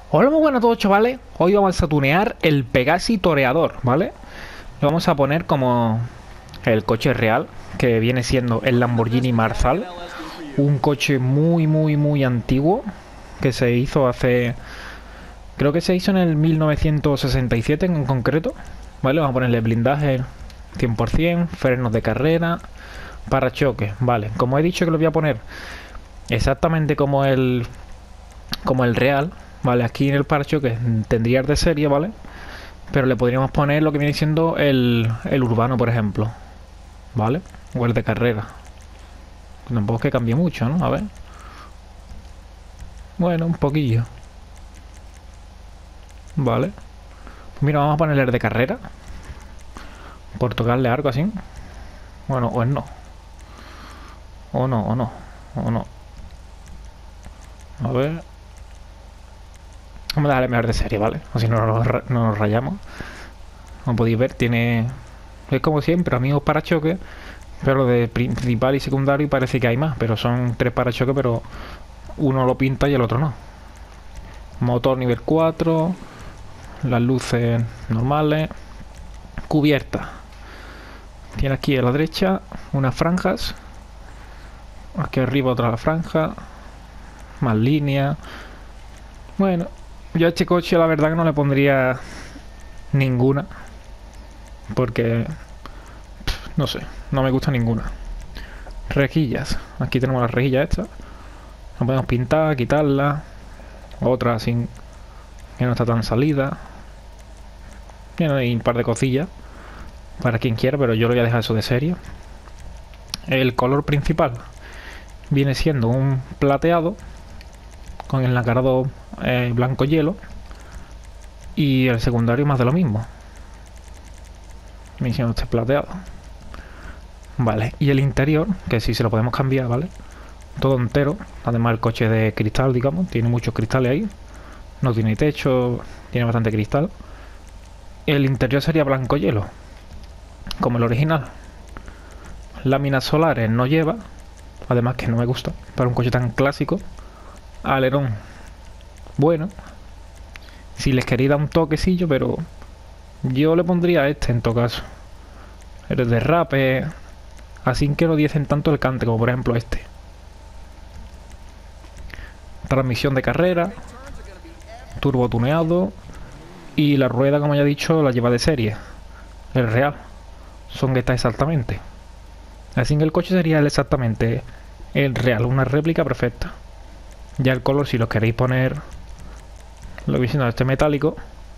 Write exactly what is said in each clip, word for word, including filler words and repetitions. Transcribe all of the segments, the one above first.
Hola, muy buenas a todos, chavales. Hoy vamos a tunear el Pegasi Toreador, ¿vale? Lo vamos a poner como el coche real, que viene siendo el Lamborghini Marzal. Un coche muy, muy, muy antiguo, que se hizo hace... Creo que se hizo en el mil novecientos sesenta y siete en concreto, ¿vale? Vamos a ponerle blindaje cien por cien, frenos de carrera, parachoques, ¿vale? Como he dicho que lo voy a poner exactamente como el, como el real, ¿vale? Aquí en el parachoques tendría el de serie, ¿vale? Pero le podríamos poner lo que viene siendo el, el urbano, por ejemplo, ¿vale? O el de carrera. Tampoco es que cambie mucho, ¿no? A ver. Bueno, un poquillo. Vale. Pues mira, vamos a ponerle el de carrera. Por tocarle algo así. Bueno, o no. O no, o no. O no. A ver. Vamos a darle mejor de serie, ¿vale? Así no nos, no nos rayamos. Como podéis ver, tiene... Es como siempre, amigos parachoques. Pero de principal y secundario parece que hay más. Pero son tres parachoques, pero uno lo pinta y el otro no. Motor nivel cuatro. Las luces normales. Cubierta. Tiene aquí a la derecha unas franjas. Aquí arriba otra franja. Más líneas. Bueno, yo a este coche la verdad que no le pondría ninguna. Porque... no sé, no me gusta ninguna. Rejillas. Aquí tenemos las rejillas estas. La podemos pintar, quitarla. Otra sin... que no está tan salida. Tiene un par de cosillas para quien quiera, pero yo lo voy a dejar eso de serie. El color principal viene siendo un plateado con el nacarado eh, blanco hielo, y el secundario más de lo mismo, viene siendo este plateado. Vale, y el interior, que sí se lo podemos cambiar, ¿vale? Todo entero, además el coche de cristal, digamos, tiene muchos cristales ahí. No tiene techo, tiene bastante cristal. El interior sería blanco hielo, como el original. Láminas solares no lleva, además que no me gusta para un coche tan clásico. Alerón, bueno, si les quería dar un toquecillo, pero yo le pondría este en todo caso. El derrape, así que no diesen tanto el cante, como por ejemplo este. Transmisión de carrera, turbo tuneado, y la rueda, como ya he dicho, la lleva de serie. El real son que está exactamente. Así que el coche sería el exactamente el real, una réplica perfecta. Ya el color, si lo queréis poner, lo que diciendo, este metálico,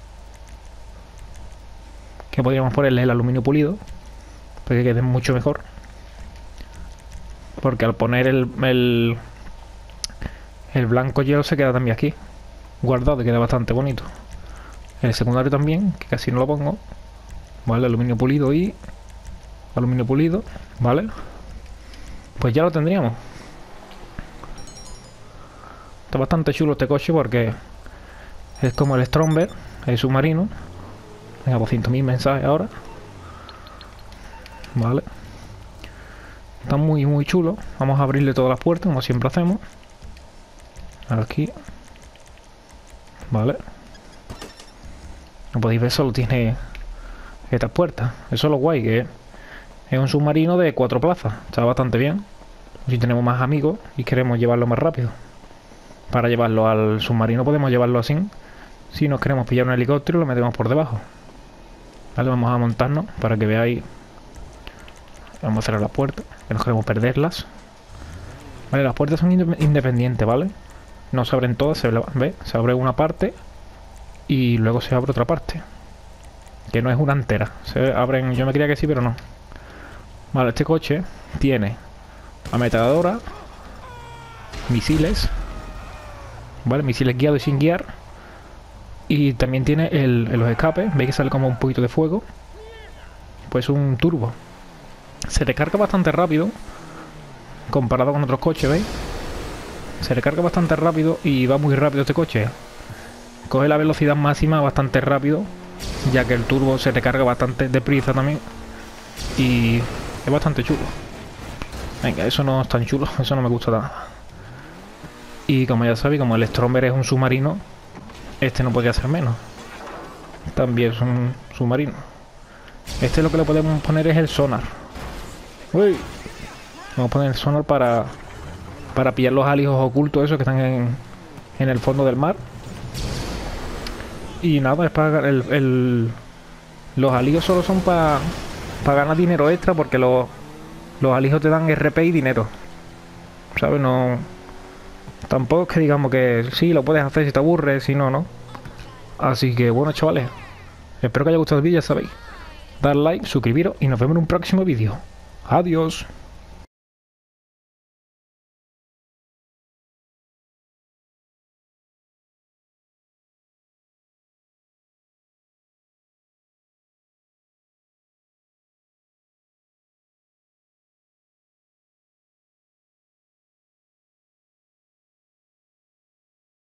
que podríamos ponerle el aluminio pulido para que quede mucho mejor, porque al poner el, el el blanco hielo se queda también aquí guardado y queda bastante bonito. El secundario también, que casi no lo pongo, vale, aluminio pulido y aluminio pulido, vale, pues ya lo tendríamos. Está bastante chulo este coche porque es como el Stromberg, el submarino. Venga, por ciento mil mensajes ahora. Vale. Está muy, muy chulo. Vamos a abrirle todas las puertas, como siempre hacemos. Aquí. Vale. Como podéis ver, solo tiene estas puertas. Eso es lo guay, que es un submarino de cuatro plazas. Está bastante bien. Si tenemos más amigos y queremos llevarlo más rápido. Para llevarlo al submarino podemos llevarlo así. Si nos queremos pillar un helicóptero, lo metemos por debajo. Vale, vamos a montarnos para que veáis. Vamos a cerrar las puertas, que no queremos perderlas. Vale, las puertas son independientes, ¿vale? No se abren todas, se ve, se abre una parte y luego se abre otra parte. Que no es una entera. Se abren, yo me creía que sí, pero no. Vale, este coche tiene ametralladora, misiles, vale, misiles guiados y sin guiar. Y también tiene el, los escapes, veis que sale como un poquito de fuego. Pues un turbo. Se recarga bastante rápido comparado con otros coches, ¿veis? Se recarga bastante rápido y va muy rápido este coche. Coge la velocidad máxima bastante rápido, ya que el turbo se recarga bastante deprisa también. Y es bastante chulo. Venga, eso no es tan chulo, eso no me gusta nada. Y como ya sabéis, como el Stromberg es un submarino, este no podría ser menos. También es un submarino. Este lo que le podemos poner es el sonar. Uy. Vamos a poner el sonar para para pillar los alijos ocultos esos que están en, en el fondo del mar. Y nada, es para el, el los alijos solo son para para ganar dinero extra, porque los los alijos te dan R P y dinero, ¿sabes? No, tampoco es que digamos que sí, lo puedes hacer si te aburres, si no, no. Así que bueno, chavales, espero que haya gustado el vídeo, ya sabéis. Dar like, suscribiros y nos vemos en un próximo vídeo. Adiós.